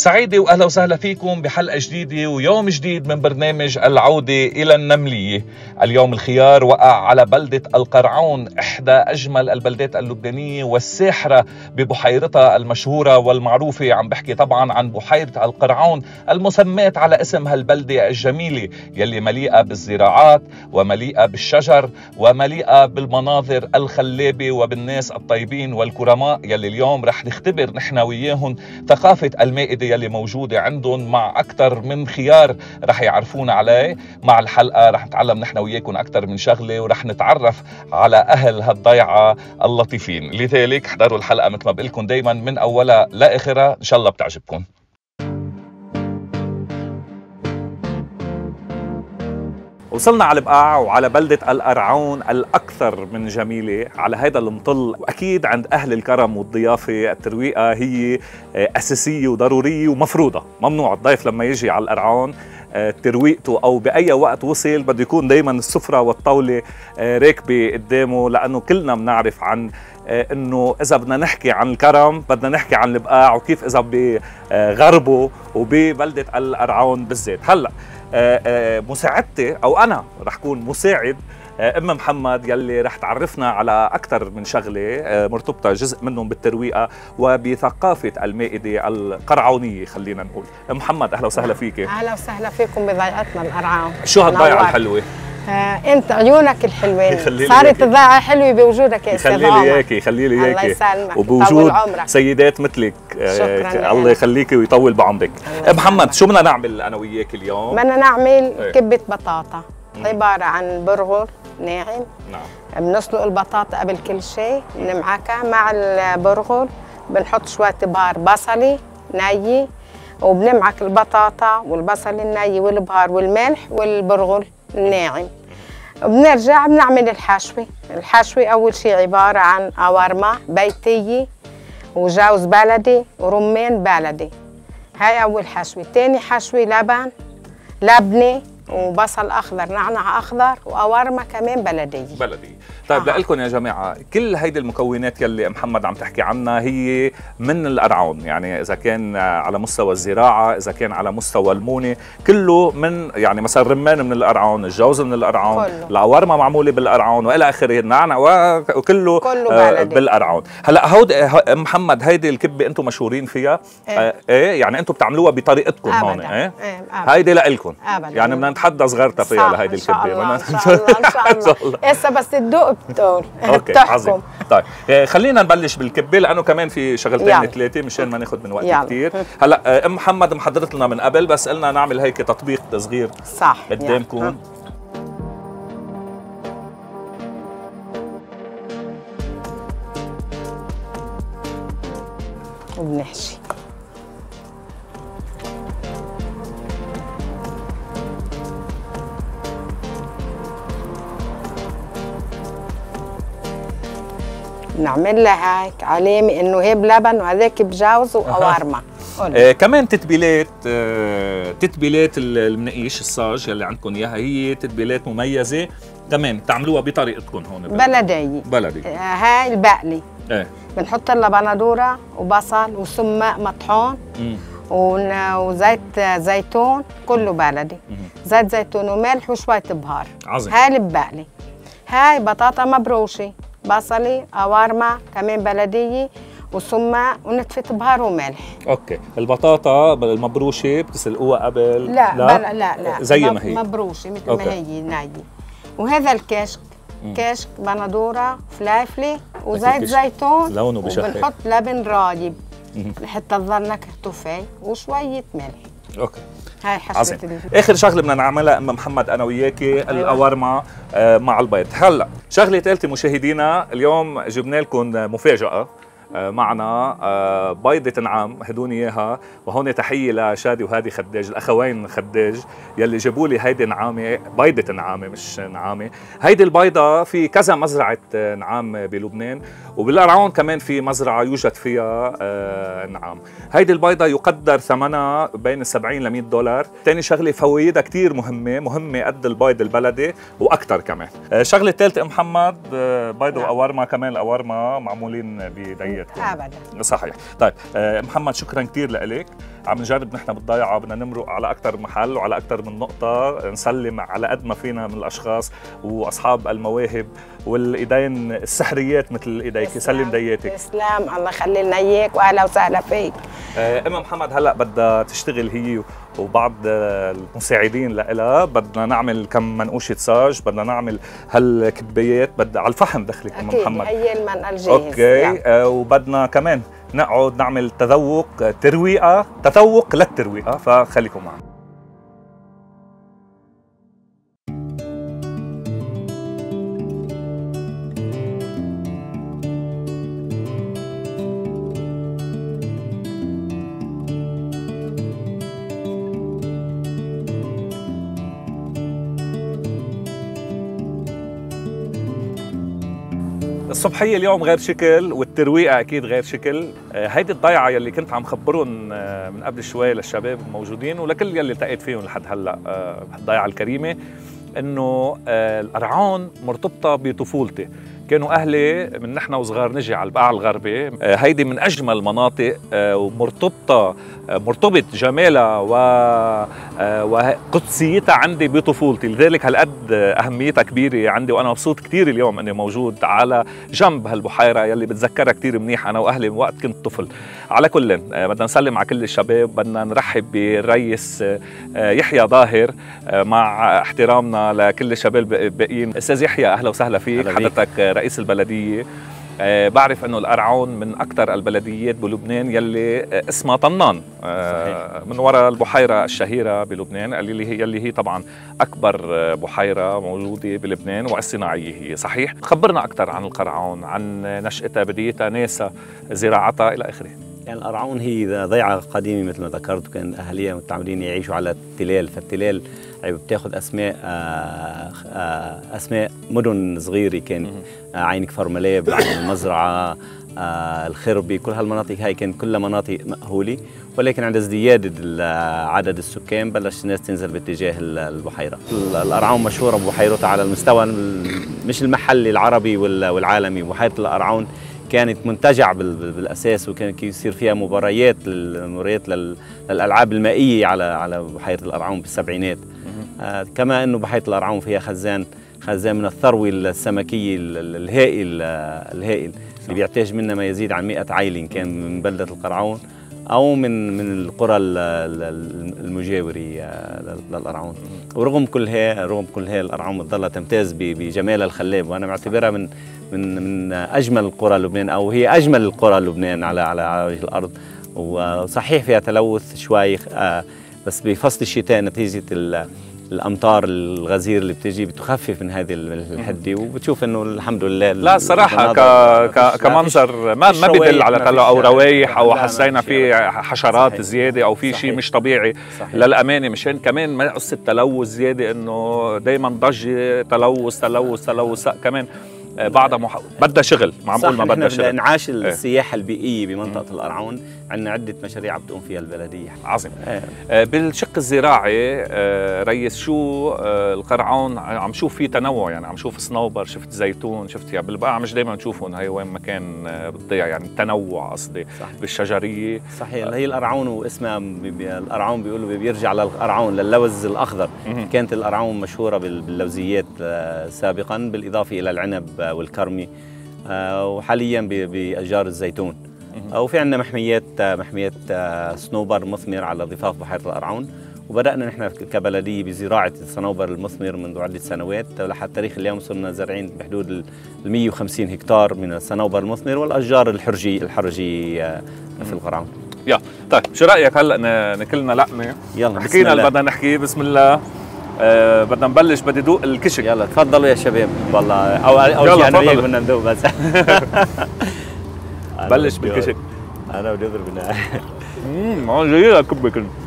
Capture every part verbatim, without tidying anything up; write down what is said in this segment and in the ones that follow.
سعيدة وأهلا وسهلا فيكم بحلقة جديدة ويوم جديد من برنامج العودة إلى النملية. اليوم الخيار وقع على بلدة القرعون، إحدى أجمل البلدات اللبنانية والساحرة ببحيرتها المشهورة والمعروفة. عم بحكي طبعا عن بحيرة القرعون المسماة على اسم هالبلدة الجميلة يلي مليئة بالزراعات ومليئة بالشجر ومليئة بالمناظر الخلابة وبالناس الطيبين والكرماء يلي اليوم رح نختبر نحن وياهم ثقافة المائدة يلي موجودة عندهم مع أكثر من خيار رح يعرفونا عليه. مع الحلقة رح نتعلم نحن وياكم أكثر من شغلة ورح نتعرف على أهل هالضيعة اللطيفين. لذلك احضروا الحلقة مثل ما بقلكم دايما من أولها لآخرها، إن شاء الله بتعجبكم. وصلنا على البقاع وعلى بلدة القرعون الأكثر من جميلة على هذا المطل، وأكيد عند أهل الكرم والضيافة الترويقة هي أساسية وضرورية ومفروضة. ممنوع الضيف لما يجي على القرعون ترويقته أو بأي وقت وصل بده يكون دايما السفرة والطاولة راكبة قدامه، لأنه كلنا بنعرف عن انه اذا بدنا نحكي عن الكرم بدنا نحكي عن البقاع، وكيف اذا بغربه وببلدة القرعون بالذات. هلا مساعدتي او انا رح كون مساعد ام محمد يلي رح تعرفنا على اكثر من شغله مرتبطه جزء منهم بالترويقه وبثقافه المائده القرعونيه. خلينا نقول ام محمد اهلا وسهلا فيك. اهلا وسهلا فيكم بضيعتنا القرعون. شو هالضيعه الحلوه؟ آه، انت عيونك الحلوين، صارت الضيعه حلوه بوجودك يا استاذ عمر. خلي لي اياكي خلي لي اياكي الله يسلمك وبوجود سيدات مثلك. شكرا. الله يخليكي ويطول بعمرك. محمد شو بدنا نعمل انا وياك اليوم؟ بدنا نعمل ايه؟ كبه بطاطا عباره عن برغل ناعم. نعم. بنسلق البطاطا قبل كل شيء، بنمعكها مع البرغل، بنحط شويه بهار بصلي ني، وبنمعك البطاطا والبصل الني والبهار والملح والبرغل الناعم. بنرجع بنعمل الحشوة. الحشوة أول شيء عبارة عن أورمة بيتية وجوز بلدي ورمان بلدي، هاي أول حشوة. تاني حشوة لبن لبنة وبصل أخضر نعنع أخضر وأورمة كمان بلدية بلدي. طيب آه. لكم يا جماعة كل هيدي المكونات يلي محمد عم تحكي عنها هي من القرعون، يعني إذا كان على مستوى الزراعة إذا كان على مستوى المونة كله من، يعني مثلا الرمان من القرعون، الجوز من القرعون، الأورمة معمولة بالقرعون وإلى آخره، النعنع وكله كله بالقرعون. هلا هود محمد هيدي الكبة أنتم مشهورين فيها إيه, آه إيه يعني أنتم بتعملوها بطريقتكم هون إيه؟ إيه هيدي لإلكم يعني بدنا نتحدى صغرتها فيها لهيدي الكبة. إن شاء الله إن شاء الله هسه بس تدوق بتقول اوكي عظيم. طيب خلينا نبلش بالكبه لانه كمان في شغلتين ثلاثه مشان ما ناخذ من وقت كثير. هلا ام محمد محضرت لنا من قبل بس قلنا نعمل هيك تطبيق صغير صح قدامكم. وبنحشي نعمل لها هيك علامه انه هي بلبن وهذاك بجوز وقوارمه. آه كمان تتبيلات آه تتبيلات المنقيش الصاج يلي عندكم اياها هي تتبيلات مميزه كمان بتعملوها بطريقتكم هون بلدي بلدي. آه هاي البقلي ايه بنحط لها بندوره وبصل وسماق مطحون وزيت زيتون كله بلدي. مم. زيت زيتون وملح وشويه بهار. عظيم. هاي البقلي. هاي بطاطا مبروشه بصلي قوارمة كمان بلدية وسماق ونتفة بهار وملح. اوكي البطاطا المبروشه بتسلقوها قبل؟ لا لا لا, لا, لا. زي ما هي مبروشه مثل أوكي. ما هي ناي. وهذا الكشك مم. كشك بندوره فلافله وزيت زيتون لونه بشهي وبنحط لبن رايب لحتى تظل نكهته فيه وشويه ملح. اوكي هاي حشوة. اخر شغله بدنا نعملها ام محمد انا وياكي القوارمه آه مع البيض. هلا شغله ثالثه مشاهدينا اليوم جبنا لكم مفاجاه معنا بيضة نعام هدوني اياها، وهون تحيه لشادي وهادي خداج الاخوين خداج يلي جابوا لي هيدي نعامه، بيضة نعامه مش نعامه. هيدي البيضة في كذا مزرعه نعام بلبنان، وبالقرعون كمان في مزرعه يوجد فيها نعام. هيدي البيضة يقدر ثمنها بين سبعين ل مية دولار. ثاني شغله فوائدها كثير مهمه، مهمه قد البيض البلدي واكثر كمان. شغله ثالثه محمد بيض وقوارمه، كمان القوارمه معمولين بدقيق نية ابدا. صحيح. طيب آه محمد شكرا كثير لك. عم نجرب نحن بالضيعه بدنا نمرق على اكثر محل وعلى اكثر من نقطه، نسلم على قد ما فينا من الاشخاص واصحاب المواهب والايدين السحريات مثل ايديك. يسلم دياتك. تسلم، الله يخلي لنا اياك واهلا وسهلا فيك. آه ام محمد هلا بدها تشتغل هي وبعض المساعدين لها، بدنا نعمل كم منقوشه صاج، بدنا نعمل هالكبايات، بدها على الفحم دخلك ام محمد. هي المنقل جاهز. اوكي آه وبدنا كمان نقعد نعمل تذوق ترويقه تذوق للترويقه، فخليكم معنا. الصبحية اليوم غير شكل والترويقة أكيد غير شكل. هيدي الضيعة يلي كنت عم خبرهم من قبل شوي للشباب الموجودين ولكل يلي التقيت فيهم لحد هلا الضيعة الكريمة، إنه القرعون مرتبطة بطفولتي. كانوا أهلي من نحن وصغار نجي على البقاع الغربي، هيدي من أجمل المناطق ومرتبطة مرتبط جمالها وقدسيتها عندي بطفولتي، لذلك هالقد أهميتها كبيرة عندي، وأنا مبسوط كتير اليوم أني موجود على جنب هالبحيرة يلي بتذكرها كتير منيح أنا وأهلي من وقت كنت طفل. على كل بدنا نسلم على كل الشباب، بدنا نرحب بالرئيس يحيى ظاهر مع احترامنا لكل الشباب الباقيين. أستاذ يحيى أهلا وسهلا فيك. حضرتك رئيس البلدية. أه بعرف انه القرعون من اكثر البلديات بلبنان يلي اسمها طنان، أه من وراء البحيره الشهيره بلبنان اللي هي يلي هي طبعا اكبر بحيره موجوده بلبنان والصناعيه هي. صحيح؟ خبرنا اكثر عن القرعون، عن نشاتها، بدايتها، ناسها، زراعتها الى اخره. يعني القرعون هي ضيعه قديمه مثل ما ذكرت، وكان اهاليها متعودين يعيشوا على التلال، فالتلال بتاخذ اسماء اسماء مدن صغيره، كان عين كفر ملاب، عين المزرعه، الخربي، كل هالمناطق هاي كانت كلها مناطق مأهوله، ولكن عند ازدياد عدد السكان بلش الناس تنزل باتجاه البحيره. القرعون مشهوره ببحيرتها على المستوى مش المحلي العربي والعالمي. بحيره القرعون كانت منتجع بالاساس، وكان يصير فيها مباريات مباريات للالعاب المائيه على على بحيره القرعون بالسبعينات. آه كما انه بحيره القرعون فيها خزان خزان من الثروه السمكيه الهائل الهائل اللي بيحتاج منها ما يزيد عن مئة عائله، كان من بلده القرعون او من من القرى المجاوره للقرعون. ورغم كل هي رغم كل هي القرعون بتضلها تمتاز بجمالها الخلاب، وانا معتبرها من من من اجمل القرى لبنان، او هي اجمل القرى لبنان على على وجه الارض. وصحيح فيها تلوث شوي بس بفصل الشتاء نتيجه الامطار الغزير اللي بتجي بتخفف من هذه الحده، وبتشوف انه الحمد لله. لا الصراحه ك... ك... كمنظر ما ما بدل على تلوث او روايح او حسينا في حشرات صحيح. زياده او في شيء مش طبيعي صحيح. للامانه مشان كمان ما قصه تلوث زياده، انه دائما ضجه تلوث تلوث تلوث كمان بعدها مح... بدها شغل، معقول ما بدها شغل. انعاش السياحه البيئيه بمنطقه القرعون عندنا عده مشاريع بتقوم فيها البلديه. عظيم. آه. بالشق الزراعي آه ريس شو آه القرعون عم شوف فيه تنوع، يعني عم شوف صنوبر، شفت زيتون، شفت يعني بالبقعه مش دائما نشوفهم، هي وين ما كان آه بتضيع، يعني تنوع قصدي بالشجريه. صحيح. هي القرعون واسمها القرعون بيقولوا بيرجع للقرعون للوز الاخضر. مم. كانت القرعون مشهوره باللوزيات آه سابقا، بالاضافه الى العنب والكرمي، وحاليا باشجار الزيتون. وفي عندنا محميات محميات صنوبر مثمر على ضفاف بحيره القرعون، وبدانا نحن كبلديه بزراعه الصنوبر المثمر منذ عده سنوات، ولحد تاريخ اليوم صرنا زارعين بحدود ال مئة وخمسين هكتار من الصنوبر المثمر والاشجار الحرجي الحرجي في القرعون. يا طيب شو رايك هلا ناكلنا لقمه؟ يلا حكينا اللي بدنا نحكيه. بسم الله. أه بدنا نبلش. بدي دوق الكشك. يلا تفضلوا يا شباب. والله او اول شيء انا بدنا ندوق بس. بلش بالكشك. انا بدي اضرب النار. امم هون جاي لك كبه كل.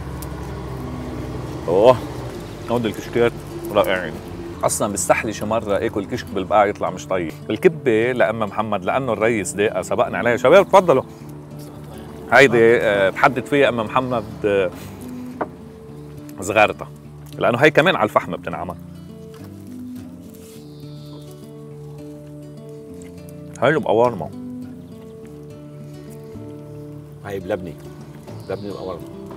اوه هود الكشكات رائعين. اصلا بيستحلي شي مره اكل كشك بالبقاع يطلع مش طيب. الكبه لأم محمد لانه الريس دقه سبقنا عليها. شباب تفضلوا. هيدي أه بحدد فيها ام محمد أه صغارتها، لأنه هي كمان على الفحم بتنعمل. هاي بقوارمة هاي بلبني لبني القمر.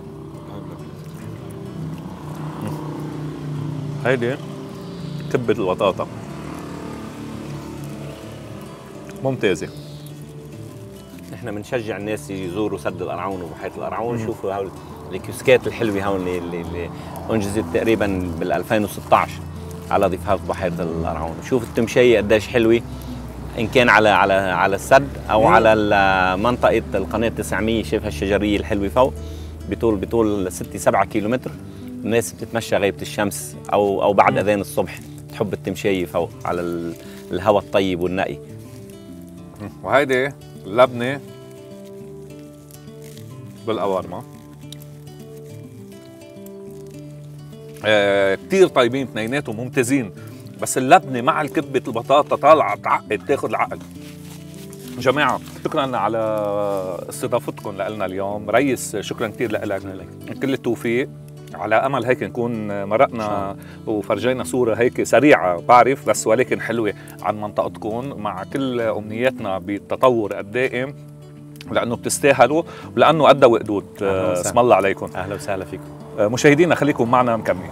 هيدي كبة البطاطا ممتازة. احنا بنشجع الناس يزوروا سد القرعون وبحيرة القرعون، يشوفوا هول الكيوسكات الحلوة هون اللي, اللي انجزت تقريبا بال ألفين وستة عشر على ضفاف بحيرة القرعون. شوف التمشية قديش حلوة، ان كان على على على السد او مم. على منطقة القناة تسعمية. شايف هالشجرية الحلوة فوق بطول بطول ستة سبعة كيلومتر. الناس بتتمشى غيبة الشمس او او بعد اذان الصبح، تحب التمشية فوق على الهواء الطيب والنقي. وهيدي اللبنة بالقوارمة آه كتير طيبين اثنيناتهم ممتازين، بس اللبنة مع الكبة البطاطا طالعة تعقد تاخذ العقل. جماعة شكرا على استضافتكم لنا اليوم. ريس شكرا كتير لك، كل التوفيق. على امل هيك نكون مرقنا وفرجينا صوره هيك سريعه بعرف بس ولكن حلوه عن منطقتكم، مع كل امنياتنا بالتطور الدائم، لانه بتستاهلوا ولانه قد وقدود. اسم الله عليكم. اهلا وسهلا فيكم مشاهدينا، خليكم معنا مكملين.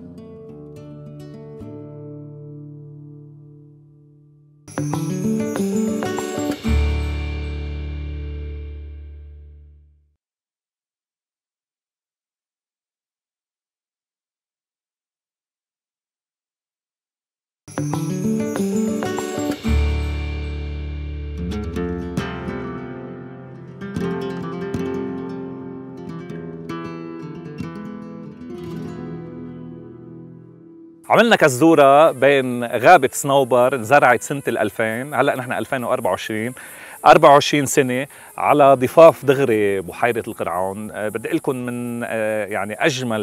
عملنا كزدورة بين غابة صنوبر انزرعت سنة الألفين، هلأ نحن ألفين وأربعة وعشرين، أربعة وعشرين سنة على ضفاف دغري بحيرة القرعون. بدي أقول لكم من يعني أجمل،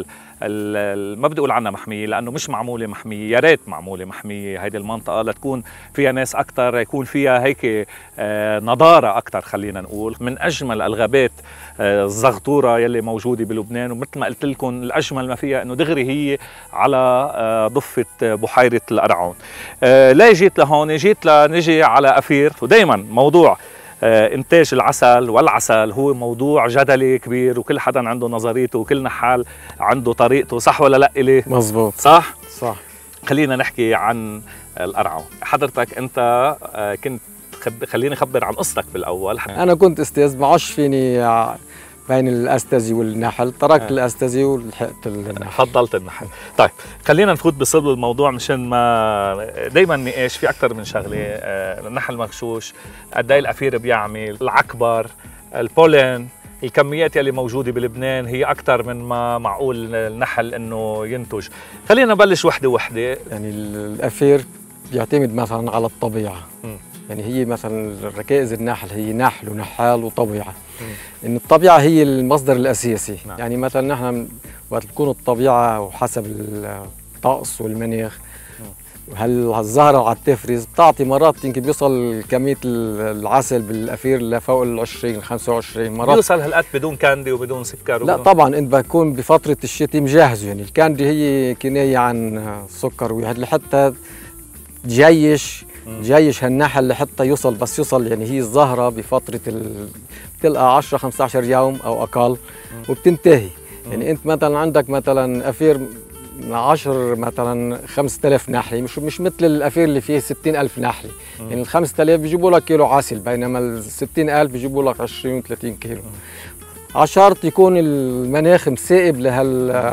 ما بدي أقول عنها محمية لأنه مش معمولة محمية، يا ريت معمولة محمية هيدي المنطقة لتكون فيها ناس أكتر، يكون فيها هيك نضارة أكتر. خلينا نقول من أجمل الغابات الزغطورة يلي موجودة بلبنان، ومثل ما قلت لكم الأجمل ما فيها إنه دغري هي على ضفة بحيرة القرعون. ليه جيت لهون؟ جيت لنجي على أفير. ودايما موضوع إنتاج العسل والعسل هو موضوع جدلي كبير، وكل حدا عنده نظريته وكل نحال عنده طريقته، صح ولا لا إلي؟ مزبوط. صح؟ صح. خلينا نحكي عن القرعون. حضرتك أنت كنت، خليني خبر عن قصتك بالأول. أنا كنت أستاذ، ما عادش فيني بين الأستاذي والنحل، تركت آه. الأستاذي ولحقت النحل. فضلت النحل. طيب خلينا نفوت بصلب الموضوع مشان ما دايما نقاش في أكثر من شغلة. آه النحل مغشوش، قد ايه الأفير بيعمل، العكبر، البولين، الكميات يلي موجودة بلبنان هي أكثر من ما معقول النحل إنه ينتج. خلينا نبلش وحدة وحدة. يعني الأفير بيعتمد مثلا على الطبيعة. م. يعني هي مثلا ركائز النحل هي نحل ونحال وطبيعة. م. إن الطبيعة هي المصدر الأساسي. نعم. يعني مثلا نحن وقت تكون الطبيعة وحسب الطقس والمناخ وهل الزهرة على تفرز بتعطي مرات يمكن بيوصل كمية العسل بالأفير لفوق ال عشرين خمسة وعشرين مرات. بيوصل هالقد بدون كاندي وبدون سكر؟ لا طبعا انت بكون بفترة الشتاء مجهزه. يعني الكاندي هي كناية عن سكر وهاد لحتى تجيش جيش هالنحل لحتى يوصل، بس يوصل يعني هي الزهرة بفترة ال... بتلقى عشرة خمسة عشر يوم أو أقل وبتنتهي. يعني أنت مثلا عندك مثلا أفير عشر مثلا خمسة آلاف نحلة، مش مش مثل الأفير اللي فيه ستين ألف نحلة. يعني ال خمسة آلاف بيجيبوا لك كيلو عسل، بينما ال ستين ألف بيجيبوا لك عشرين وثلاثين كيلو. عشرت يكون المناخ مسائب لهال.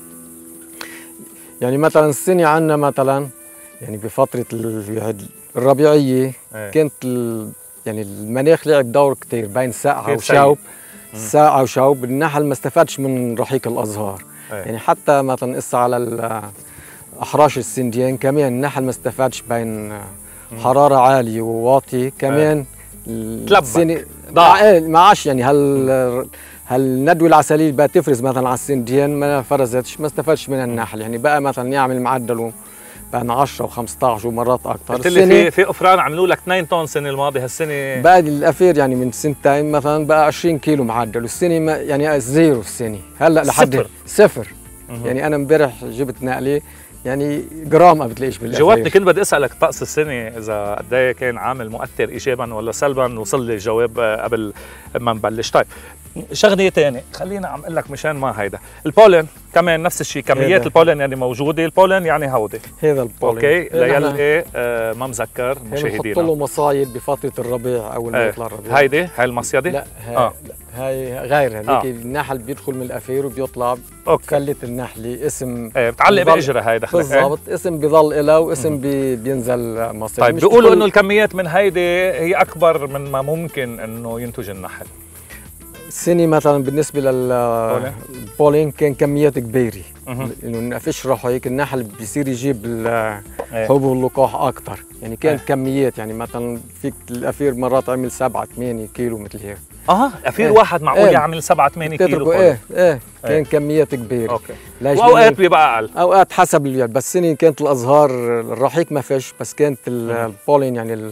يعني مثلا السنة عندنا مثلا يعني بفترة الربيعية كانت يعني المناخ لعب دور كتير بين ساقعة وشوب. ساقعة وشوب، النحل ما استفادش من رحيق الأزهار. أيه. يعني حتى مثلا قصة على أحراش السنديان كمان النحل ما استفادش بين حرارة عالية وواطية كمان. السنة ما عاش يعني هال هالندوة العسلية اللي بقى تفرز مثلا على السنديان ما فرزتش، ما استفادش من النحل. يعني بقى مثلا يعمل معدله بين عشرة وخمسة عشر ومرات أكثر. قلت لي في في أفران عملوا لك اثنين طن السنة الماضية، هالسنة بقى الأفير يعني من سنتين مثلا بقى عشرين كيلو معدل، والسنة يعني زيرو السنة هلا لحد صفر, صفر. يعني أنا امبارح جبت نقلة يعني جرام ما بتلاقيش بالأفير. جاوبتني، كنت بدي اسالك طقس السنه اذا قد ايه كان عامل مؤثر ايجابا ولا سلبا، وصل لي الجواب قبل ما نبلش. طيب شغله ثانيه خلينا عم اقول لك مشان ما هيدا البولن كمان نفس الشيء، كميات البولن يعني موجوده، البولن يعني هودي هذا البولن اوكي ليلي آه ما مذكر مشاهدينا بنحط له مصايد بفاتره الربيع اول ما يطلع الربيع. هيدي هاي المصيده؟ لا هاي آه. هاي غير هذيك. آه. النحل بيدخل من الافير وبيطلع اوكي. خلة النحله اسم ايه بتعلق باجرها هاي دخلك بالضبط. ايه؟ اسم بضل لها واسم بي بينزل مصيد. طيب بيقولوا انه الكميات من هيدي هي اكبر من ما ممكن انه ينتج النحل. السنه مثلا بالنسبه للبولين كان كميات كبيره، انه فيش راح هيك النحل بيصير يجيب الحبوب واللقاح اكثر، يعني كانت كميات، يعني مثلا فيك الافير مرات عمل سبعة ثمانية كيلو مثل هيك. اه افير ايه. واحد معقول ايه. يعمل سبعة ثمانية كيلو؟ ايه ايه كان ايه. كميات كبيره. اوكي. واوقات بيبقى اقل، اوقات حسب اليوم، بس السنه كانت الازهار الرحيق ما فيش، بس كانت البولين يعني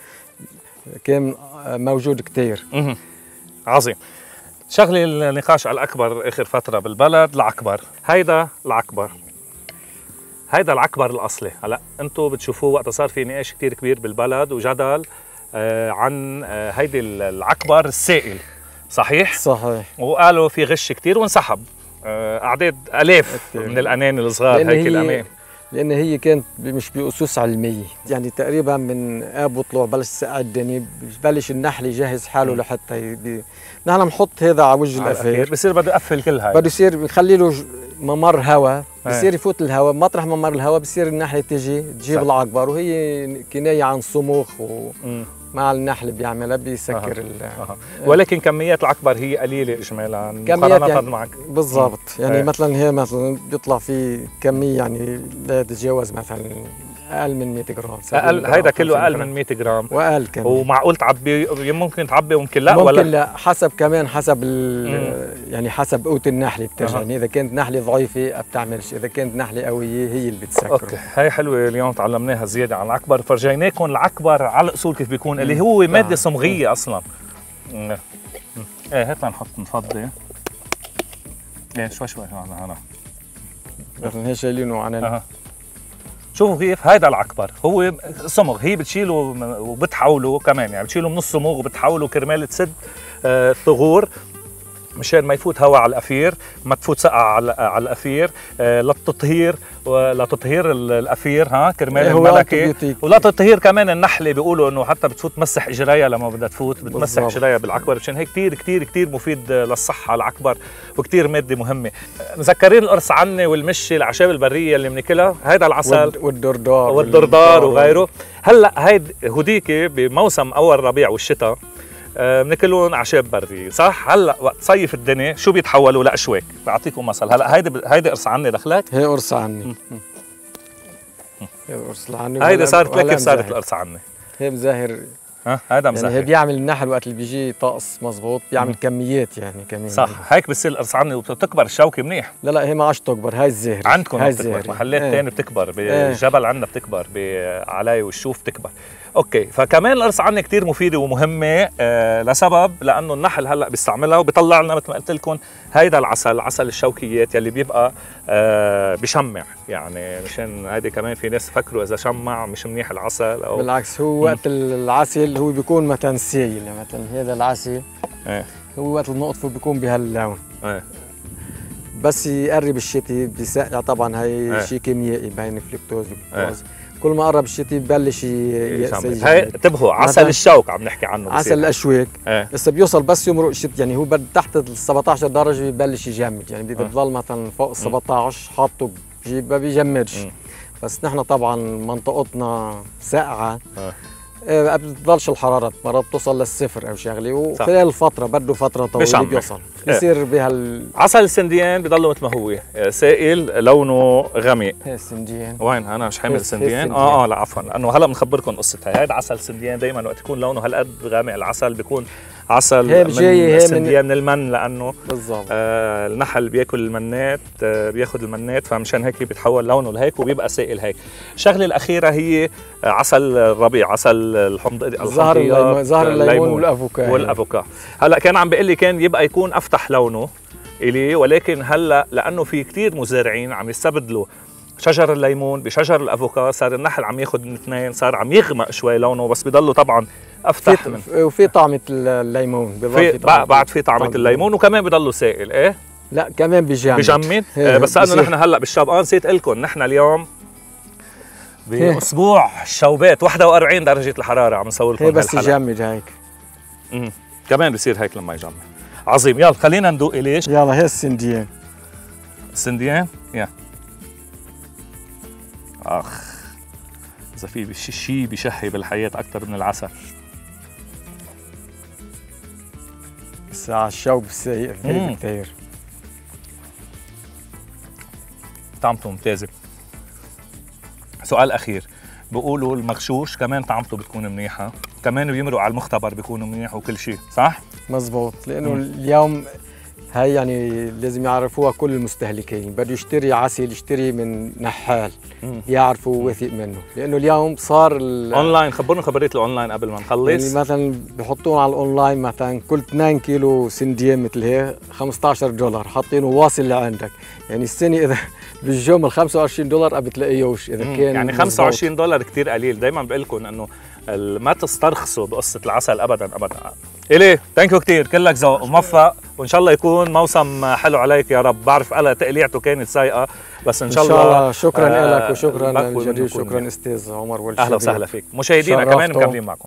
كان موجود كثير. عظيم. شغلي النقاش على الأكبر آخر فترة بالبلد، العكبر. هيدا العكبر، هيدا العكبر الأصلي. هلا أنتم بتشوفوه وقت صار في نقاش كتير كبير بالبلد وجدل آه عن آه هيدي العكبر السائل، صحيح؟ صحيح. وقالوا في غش كتير وانسحب آه أعداد آلاف من الأنان الصغار هيك الأمان، لأن هي كانت مش بأسس علمية، يعني تقريبا من آب وطلوع بلش سقع الدنيا ببلش النحل يجهز حاله لحتى يدي. نحن بنحط هذا على وجه الأفير، بصير بده يقفل كل هاي، بده يصير بنخلي له ممر هواء، بصير يفوت الهواء، مطرح ممر الهواء بصير النحلة تجي تجيب صح. العكبر، وهي كناية عن صموخ ومع النحل بيعملها بيسكر ال أه. ولكن كميات العكبر هي قليلة إجمالا مقارنة يعني معك. بالضبط، يعني ايه. مثلا هي مثلا بيطلع في كمية يعني لا تتجاوز مثلا اقل من مئة جرام، اقل هيدا كله اقل من مئة جرام واقل كمان، ومعقول تعبي ممكن تعبي وممكن لا ممكن ولا لا حسب كمان حسب يعني حسب قوة النحلة بترجع. يعني اذا كانت نحلة ضعيفة ما بتعملش، اذا كانت نحلة قوية هي اللي بتسكر. اوكي هاي حلوة، اليوم تعلمناها زيادة عن العكبر، فرجيناكم العكبر على الاصول كيف بيكون، اللي هو مادة صمغية اصلا. ايه هات لنحط نفضي ايه شوي شوي هنا هنا مثلا هي شايلينه عن شوفوا كيف هيدا العكبر هو صمغ، هي بتشيله وبتحوله كمان، يعني بتشيله من الصمغ وبتحوله كرمال تسد الثغور مشان ما يفوت هواء على الأفير، ما تفوت سقع على على الأفير، للتطهير ولتطهير الأفير ها كرمال الملكة، ولتطهير كمان النحلة. بيقولوا إنه حتى بتفوت تمسح إجريها لما بدها تفوت بتمسح إجريها بالعكبر، مشان هيك كثير كثير كثير مفيد للصحة العكبر، وكثير مادة مهمة. مذكرين القرص عني والمشي الأعشاب البرية اللي بناكلها، هيدا العسل والدردار والدردار وغيره. هلا هيد هديك بموسم أول الربيع والشتاء بناكلهم اعشاب بريه، صح؟ هلا وقت صيف الدنيا شو بيتحولوا لاشواك. بعطيكم مثل، هلا هيدي هيدي قرص عني دخلك، هي قرص عني، هي قرص عني، هيدي صارت لك كيف صارت القرص عني؟ هي مزاهر ها هذا مزاهر، يعني هي بيعمل النحل وقت اللي بيجي طقس مزبوط بيعمل مم. كميات يعني كمان، صح هيك بصير القرص عني وبتكبر الشوكه منيح. لا لا هي ما عادش تكبر، هاي الزاهر عندكم هاي بتكبر، محلات ثانيه ايه. بتكبر بالجبل عندنا بتكبر بعلاي والشوف بتكبر. اوكي فكمان القرص عني كثير مفيده ومهمه آه لسبب لانه النحل هلا بيستعملها وبيطلع لنا مثل ما قلت لكم هيدا العسل، عسل الشوكيات يلي بيبقى آه بشمع، يعني مشان هيدي كمان في ناس فكروا اذا شمع مش منيح العسل او بالعكس. هو وقت العسل هو بيكون مثلا سائل، مثلا هذا العسل ايه. هو وقت النقطفه بيكون بهاللون ايه. بس يقرب الشتي بيسقع، طبعا هي ايه. شيء كيميائي بين فلكتوز وجلوكوز ايه. كل ما قرب الشتي ببلش يأسي. هاي انتبهوا عسل الشوك عم نحكي عنه، عسل الاشواك هسه ايه. بيوصل بس يمرق الشتي، يعني هو تحت ال سبعطعش درجه ببلش يجمد، يعني بده يضل مثلا فوق ال سبعطعش حاطه ما بيجمدش. بس نحن طبعا منطقتنا ساقعه ما بتضلش الحراره، مرات بتوصل للصفر او شغله، وخلال الفتره بده فتره طويله بيوصل بيصير بهال عسل السنديان بضله مثل ما هو سائل لونه غامق. هي السنديان وين انا مش حامل سنديان اه اه لا عفوا، لانه هلا بنخبركم قصه هاي. هذا عسل سنديان دائما وقت يكون لونه هالقد غامق العسل بيكون عسل من السنديان من المن، لانه بالضبط آه النحل بياكل المنات آه بياخذ المنات، فمشان هيك بيتحول لونه لهيك وبيبقى سائل هيك. الشغله الاخيره هي عسل الربيع، عسل الحمض زهر الليمون، زهر الليمون والافوكا والافوكا. هلا كان عم بيقول لي كان يبقى يكون افتح لونه الي، ولكن هلا لانه في كثير مزارعين عم يستبدلوا شجر الليمون بشجر الافوكا، صار النحل عم ياخذ من اثنين، صار عم يغمق شوي لونه بس بضله طبعا افتح من وفي طعمه الليمون في بعد في طعمه الليمون وكمان بضله سائل. ايه لا كمان بيجمد بيجمد. آه بس انه نحن هلا بالشاب اه نسيت لكم نحن اليوم باسبوع الشوبات واحد وأربعين درجه الحراره عم نصور لكم بس يجمد هيك. امم كمان بصير هيك لما يجمد. عظيم. يلا خلينا ندوق. ليش؟ يلا هي السنديان. السنديان يا اخ اذا في شيء بشهي بالحياه اكثر من العسل. الساعة الشوب السيء كثير. طعمته ممتازه. سؤال اخير، بيقولوا المغشوش كمان طعمته بتكون منيحه، كمان بيمرق على المختبر بيكون منيح وكل شيء، صح؟ مزبوط، لانه مم. اليوم هاي يعني لازم يعرفوها كل المستهلكين، بده يشتري عسل يشتري من نحال مم. يعرفوا وثق منه، لانه اليوم صار اونلاين. خبرنا خبريه الاونلاين قبل ما نخلص. يعني مثلا بحطون على الاونلاين مثلا كل اثنين كيلو سنديان مثل هيك خمسة عشر دولار، حاطينه واصل لعندك، يعني السنه اذا بالجمله خمسة وعشرين دولار بتلاقيهوش اذا كان يعني خمسة وعشرين دولار كثير قليل. دائما بقول لكم انه ما تسترخصوا بقصه العسل ابدا ابدا. الي ثانك يو كثير، كلك ذوق وموفق، وان شاء الله يكون موسم حلو عليك يا رب. بعرف انا تقليعته كانت سيئه بس ان شاء الله. ان شاء الله. شكرا آه لك وشكرا الجدير، شكرا استاذ عمر والشباب. اهلا وسهلا فيك. مشاهدينا كمان مكملين معكم.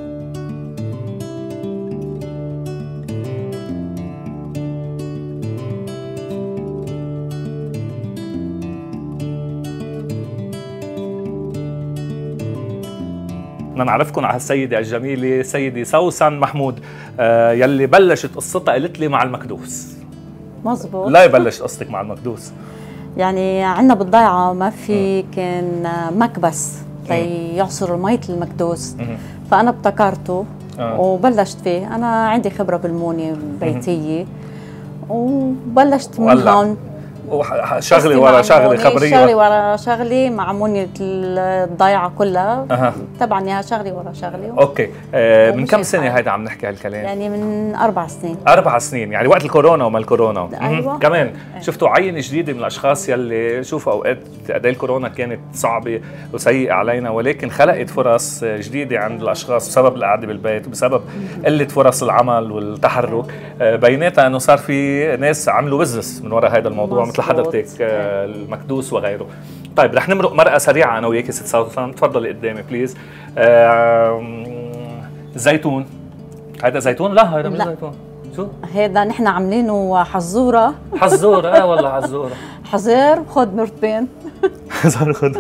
بدنا نعرفكم على السيدة الجميلة سيدة سوسن محمود آه يلي بلشت قصتها قالت لي مع المكدوس. مزبوط. لا يبلش قصتك مع المكدوس؟ يعني عندنا بالضيعة ما في كان مكبس ليعصروا مية المكدوس، فأنا ابتكرته آه. وبلشت فيه. أنا عندي خبرة بالمونة بيتية وبلشت من هون شغلي ورا شغلي خبريه شغلي ورا شغلي مع منية الضيعة كلها أه. طبعا يا شغلي ورا شغلي. اوكي آه من كم سنه هيدا عم نحكي هالكلام؟ يعني من اربع سنين. اربع سنين يعني وقت الكورونا وما الكورونا. أيوة. كمان أيوة. شفتوا عين جديده من الاشخاص يلي شوفوا اوقات قد ايه الكورونا كانت صعبه وسيئه علينا، ولكن خلقت فرص جديده عند الاشخاص بسبب القعده بالبيت وبسبب قله فرص العمل والتحرك. آه بيناتها انه صار في ناس عملوا بزنس من وراء هذا الموضوع مثل حضرتك آه المكدوس وغيره. طيب رح نمرق مرقه سريعه انا وياكي ست سوسن، تفضلي قدامي بليز. آه زيتون، هذا زيتون؟ لا هذا مش زيتون. شو؟ هذا نحن عاملينه حزوره. حزوره اه والله حزوره. حزير خذ مرتين. حزير خذ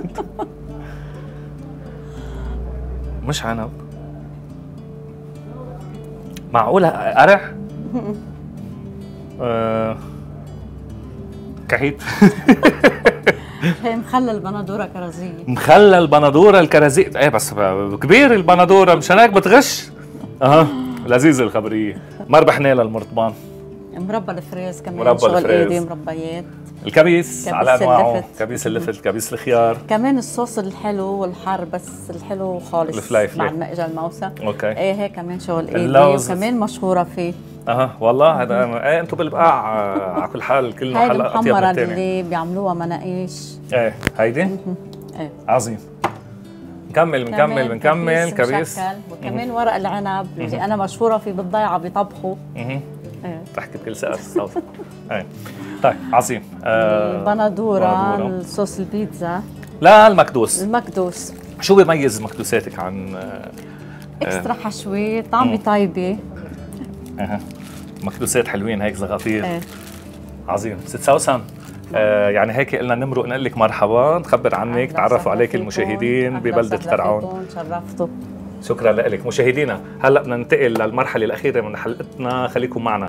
مش عنب. معقولة قرع؟ آه كحيت. هي مخلل بندوره كرزيه. مخلل بندوره الكرزيه، ايه بس كبير البندوره مشان هيك بتغش. اها لذيذه الخبريه. ما ربحنا لها المرطبان. مربى الفريز كمان مربى شغل الفريز. ايدي مربيات. الكبيس على انواعه، كبيس اللفت، كبيس الخيار. كمان الصوص الحلو والحار بس الحلو خالص الفليفله بعد ما اجى الموسم. اوكي ايه هي كمان شغل ايدي وكمان مشهوره فيه. اها والله هذا ايه انتم بالبقاع على كل حال كل محل اطيب من الثاني. هيدي اللي بيعملوها مناقيش. ايه هيدي؟ ايه عظيم. نكمل بنكمل بنكمل كبيس وكمان ورق العنب اللي انا مشهوره فيه بالضيعه بيطبخوا. اها ايه تحكي بكل سقف الصوت. ايه طيب عظيم. آه البندوره، الصوص البيتزا. لا المكدوس. المكدوس شو بيميز مكدوساتك عن آه اكسترا حشوه، طعمه طيبه. اها مكدوسات حلوين هيك زغافير. ايه عظيم. ست سوسن آه يعني هيك قلنا نمرق نقول لك مرحبا، نخبر عنك، تعرفوا عليك المشاهدين ببلدة قرعون. شرفتوا. شكرا لك. مشاهدينا هلا بدنا ننتقل للمرحلة الأخيرة من حلقتنا، خليكم معنا.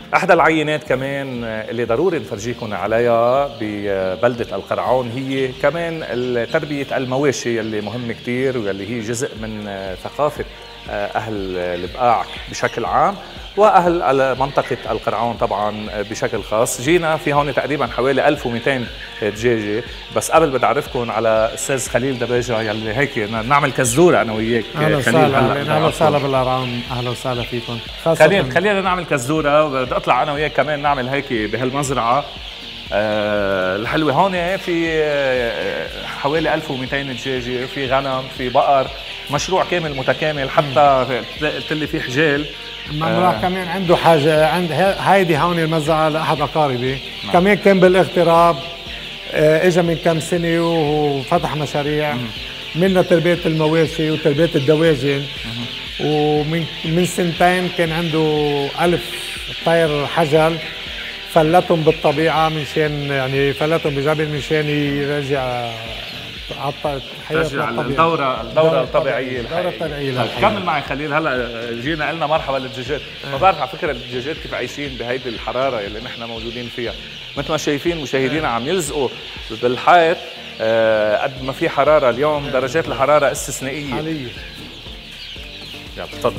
احدى العينات كمان اللي ضروري نفرجيكم عليها ببلده القرعون هي كمان تربيه المواشي اللي مهم كثير واللي هي جزء من ثقافه اهل البقاع بشكل عام واهل منطقه القرعون طبعا بشكل خاص. جينا في هون تقريبا حوالي ألف ومئتين دجاجه، بس قبل بدي اعرفكم على استاذ خليل دباجه يلي هيك نعمل كزوره انا وياك. اهلا وسهلا، اهلا وسهلا بالقرعون، اهلا وسهلا فيكم. خلينا خلينا نعمل كزوره، بدي اطلع انا وياك كمان نعمل هيك بهالمزرعه أه الحلوه. هون في حوالي ألف ومئتين دجاجه، في غنم، في بقر، مشروع كامل متكامل. حتى قلت لي في حجال. الممرأة آه. كمان عنده حاجه، عند هيدي هون المزرعه لاحد اقاربي نعم. كمان كان بالاغتراب، آه اجى من كم سنه وفتح مشاريع منها تربيه المواشي وتربيه الدواجن، ومن من سنتين كان عنده ألف طير حجل فلتهم بالطبيعه منشان يعني فلتهم بجبل منشان يرجع ترجع الدورة الدورة الطبيعية الدورة الطبيعية. كمل معي خليل. هلا جينا قلنا مرحبا للدجاجات، ما بعرف على فكرة الدجاجات كيف عايشين بهيدي الحرارة اللي نحن موجودين فيها. مثل ما شايفين مشاهدينا عم يلزقوا بالحائط قد ما في حرارة اليوم، درجات الحرارة استثنائية حاليا. يلا تفضل.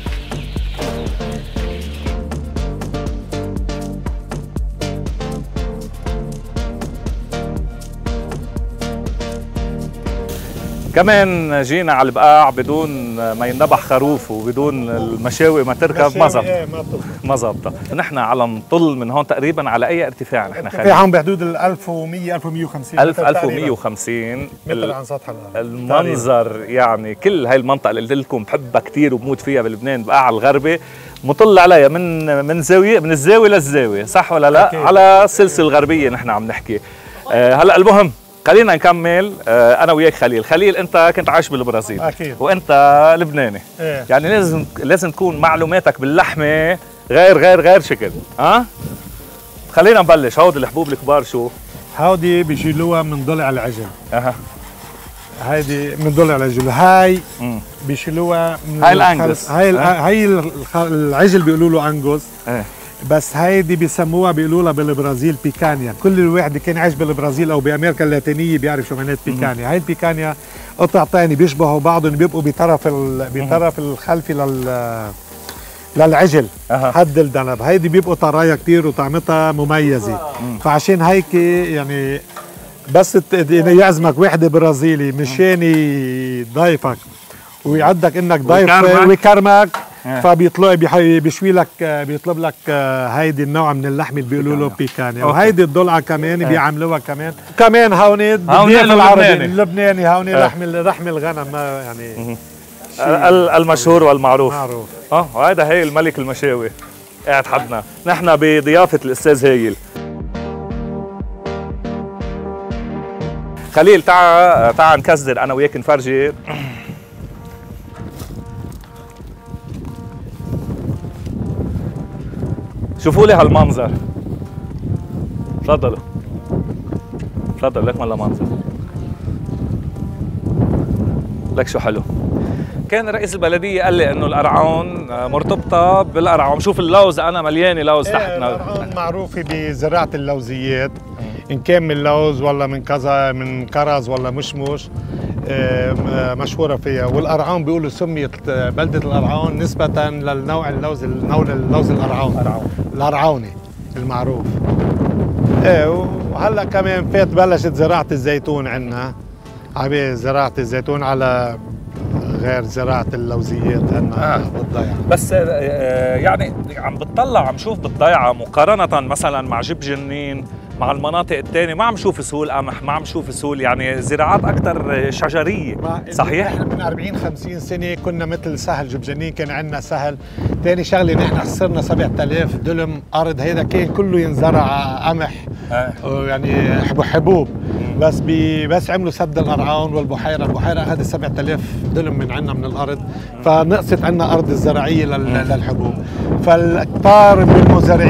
كمان جينا على البقاع بدون ما ينذبح خروف وبدون المشاوي ما تركب ما زبطت ما زبطت. نحن على نطل من هون تقريبا على اي ارتفاع نحن خلينا؟ ارتفاع عم بحدود ال ألف ومئة ألف ومئة وخمسين ألف ألف ومئة وخمسين متر عن سطح الارض. المنظر يعني كل هاي المنطقه اللي قلت لكم بحبها كثير وبموت فيها بلبنان، بقاع الغربي، مطل عليها من من زاويه من الزاويه للزاويه، صح ولا لا؟ أكيد. على السلسله الغربيه نحن عم نحكي. آه هلا المهم خلينا نكمل. آه انا وياك خليل. خليل انت كنت عايش بالبرازيل اكيد وانت لبناني. إيه؟ يعني لازم لازم تكون معلوماتك باللحمه غير غير غير شكل. ها أه؟ خلينا نبلش. هودي الحبوب الكبار شو؟ هودي بيشيلوها من ضلع العجل. اها هيدي من ضلع العجل. هاي بيشيلوها من هاي الانجوس. هاي أه؟ هاي العجل بيقولوا له انجوس. ايه بس هيدي بيسموها بيقولوا لها بالبرازيل بيكانيا. كل الواحد كان عايش بالبرازيل او بامريكا اللاتينية بيعرف شو معنات بيكانيا. هاي البيكانيا قطع ثاني بيشبهوا بعضهم، بيبقوا بطرف بطرف الخلفي لل للعجل أه. حد الذنب. هيدي بيبقوا طرايا كثير وطعمتها مميزه. مم. فعشان هيك يعني بس يعزمك واحد برازيلي مشان يضيفك ويعدك انك ضيف ويكرمك، فبيطلع بيشوي لك بيطلب لك هيدي النوع من اللحم اللي بيقولوا له بيكانيا. وهيدي الضلعه كمان بيعملوها كمان كمان هون العربي اللبناني هون لحم لحم الغنم يعني المشهور والمعروف معروف. اه وهذا هي الملك المشاوي قاعد حدنا. نحن بضيافه الاستاذ هايل. خليل تعا تعا نكزر انا وياك نفرجي. شوفوا لي هالمنظر. تفضلوا تفضلوا. لك ولا منظر لك شو حلو. كان رئيس البلديه قال لي انه القرعون مرتبطه بالقرعون. شوف اللوز انا مليانه لوز إيه تحتنا. القرعون معروفه بزراعه اللوزيات، ان كان من لوز ولا من كذا من كرز ولا مشمش مشهوره فيها. والقرعون بيقولوا سميت بلده القرعون نسبه للنوع اللوز النوع اللوز القرعون القرعوني المعروف. ايه وهلا كمان فات بلشت زراعه الزيتون عندنا، عم زراعه الزيتون على غير زراعه اللوزيات عندنا آه. بالضيعه. بس آه يعني عم بتطلع عم شوف بالضيعه مقارنه مثلا مع جب جنين مع المناطق الثانيه، ما عم شوف سهول قمح، ما عم شوف سهول يعني زراعات اكثر شجريه. صحيح؟ احنا من أربعين خمسين سنه كنا مثل سهل جبجنين، كان عندنا سهل. ثاني شغله نحن خسرنا سبعة آلاف دلم ارض، هيدا كان كله ينزرع قمح آه. يعني حبوب. بس بي بس عملوا سد القرعون والبحيره، البحيره اخذت سبعة آلاف دلم من عندنا من الارض، فنقصت عندنا ارض الزراعيه للحبوب. فالكثار من المزارعين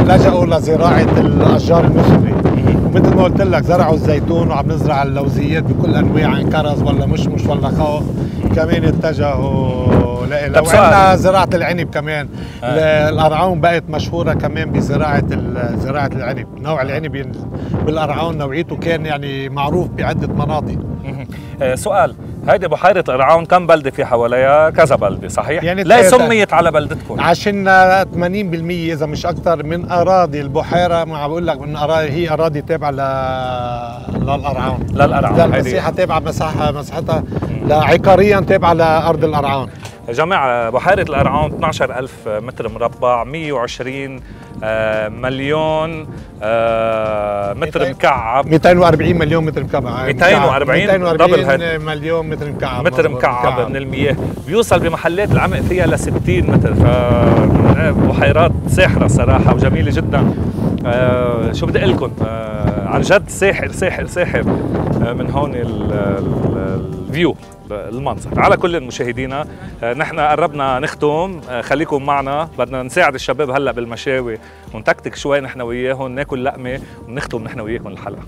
لجأوا لزراعه الاشجار النخبه، ومثل ما قلت لك زرعوا الزيتون وعم نزرع اللوزيات بكل انواع، كرز ولا مشمش ولا خوخ، كمان اتجهوا لها. وعندنا زراعه العنب كمان. آه. القرعون بقت مشهوره كمان بزراعه زراعه العنب، نوع العنب بالقرعون نوعيته كان يعني معروف بعده مناطق. آه سؤال، هيدي بحيرة قرعون كم بلدة في حواليها؟ كذا بلدة صحيح؟ يعني ليه سميت على بلدتكم؟ عشان ثمانين بالمئة إذا مش أكثر من أراضي البحيرة، ما بقول لك من أراضي هي أراضي تابعة ل للقرعون. للقرعون. المساحة تابعة مساحة مساحتها عقاريا تابعة لأرض القرعون. يا جماعة بحيرة القرعون اثنعش ألف متر مربع، مئة وعشرين مليون متر مكعب، مئتين وأربعين مليون متر مكعب، مئتين وأربعين دبل مليون متر مكعب متر مكعب, مكعب من المياه، بيوصل بمحلات العمق فيها ل ستين متر. فبحيرات ساحرة صراحة وجميلة جدا. آه شو بدي اقول لكم، آه عن جد ساحر ساحر ساحر آه من هون الفيو المنظر. على كل مشاهدينا، آه نحن قربنا نختم، آه خليكم معنا، بدنا نساعد الشباب هلا بالمشاوي ونتكتك شوي نحن وياهم، ناكل لقمه ونختم نحن وياكم الحلقه.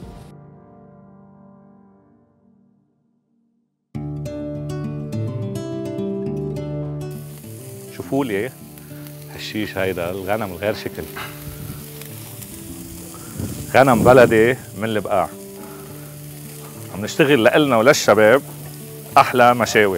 شوفوا لي هالشيش، هيدا الغنم الغير شكل، غنم بلدي من البقاع، عم نشتغل لإلنا وللشباب أحلى مشاوي.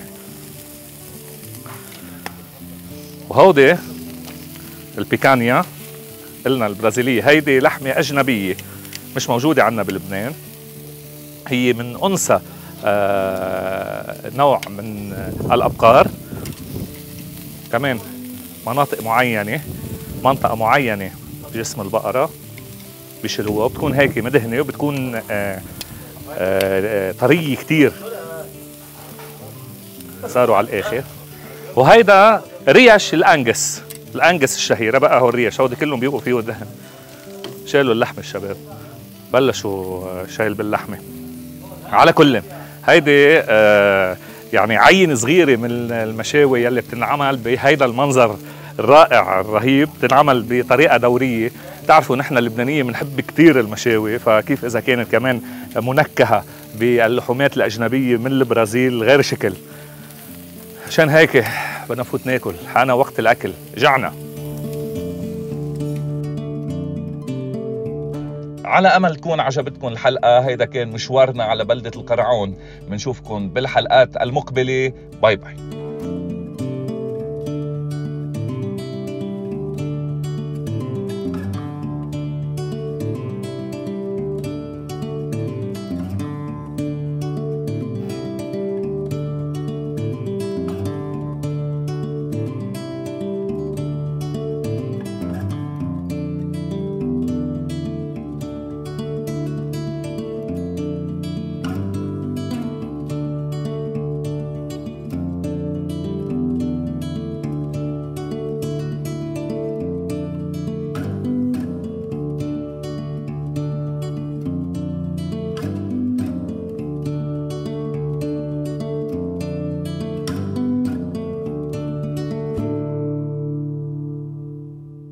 وهودي البيكانيا قلنا البرازيلية، هيدي لحمة أجنبية مش موجودة عنا بلبنان، هي من أنثى آه نوع من الأبقار، كمان مناطق معينة، منطقة معينة بجسم البقرة بيشيلوها، بتكون هيك مدهنة وبتكون آه آه طرية كتير، صاروا على الآخر. وهيدا ريش الأنجس، الأنجس الشهيرة بقى، هو الريش، هودي كلهم بيبقوا فيه دهن. شالوا اللحمة الشباب، بلشوا شايل باللحمة. على كل هيدي آه يعني عين صغيرة من المشاوي يلي بتنعمل بهيدا المنظر الرائع الرهيب، بتنعمل بطريقة دورية. تعرفوا نحن اللبنانيين بنحب كتير المشاوي، فكيف إذا كانت كمان منكهة باللحومات الأجنبية من البرازيل غير شكل. عشان هيك بدنا نفوت ناكل، حان وقت الأكل، جعنا. على أمل تكون عجبتكم الحلقة، هيدا كان مشوارنا على بلدة القرعون. بنشوفكم بالحلقات المقبلة، باي باي.